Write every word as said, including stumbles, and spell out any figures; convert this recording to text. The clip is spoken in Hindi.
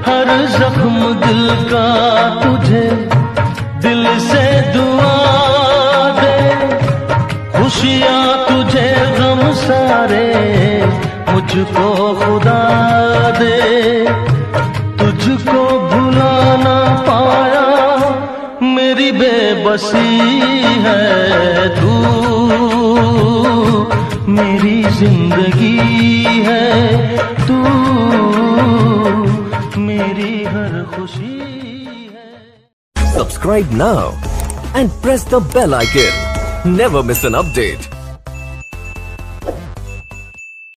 हर जख्म दिल का तुझे दिल से दुआ दे, खुशियाँ तुझे गम सारे मुझको खुदा दे। तुझको भुला ना पाया मेरी बेबसी है, तू मेरी जिंदगी है, तू मेरी हर खुशी है। Subscribe now and press the bell icon. Never miss an update.